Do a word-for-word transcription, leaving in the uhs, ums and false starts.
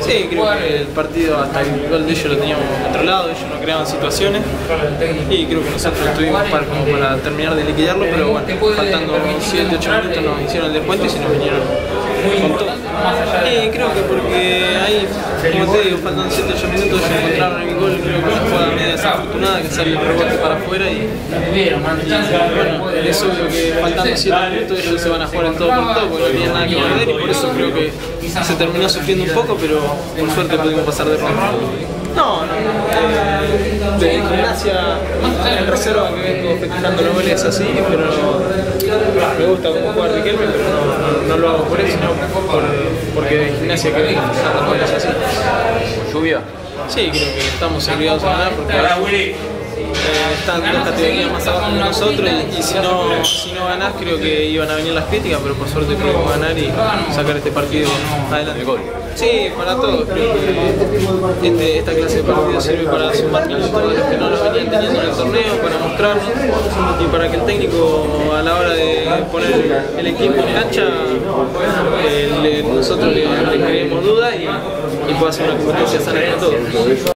Sí, creo que el partido hasta el gol de ellos lo teníamos controlado, ellos no creaban situaciones y creo que nosotros estuvimos para, como para terminar de liquidarlo, pero bueno, faltando siete ocho minutos nos hicieron el descuento y se nos vinieron con todo. Y creo que porque ahí, como te digo, faltan siete ocho minutos, ellos encontraron el gol, creo que una jugada media desafortunada que sale el rebote para afuera y, y bueno, es obvio que faltando siete minutos ellos se van a jugar en todo por todo porque no tienen nada que perder y por eso creo que se terminó sufriendo un poco, pero por suerte pudimos pasar de ronda. No, no, eh, de gimnasia en reserva que vengo festejando los goles así, pero me gusta cómo jugar Riquelme, pero no, no, no lo hago por eso, sino por, porque de gimnasia que vengo festejando los goles así. ¿Lluvia? Sí, creo que estamos obligados a ganar porque ahora Eh, están dos categorías más abajo que nosotros y, y si, no, si no ganás creo que iban a venir las críticas, pero por suerte pudimos ganar y sacar este partido adelante. Sí, para todos, creo que este, esta clase de partidos sirve para sumar minutos de los que no los venían teniendo en el torneo, para mostrarnos y para que el técnico a la hora de poner el equipo en cancha eh, le, nosotros le, le creemos dudas y, y pueda hacer una competencia sana para todos.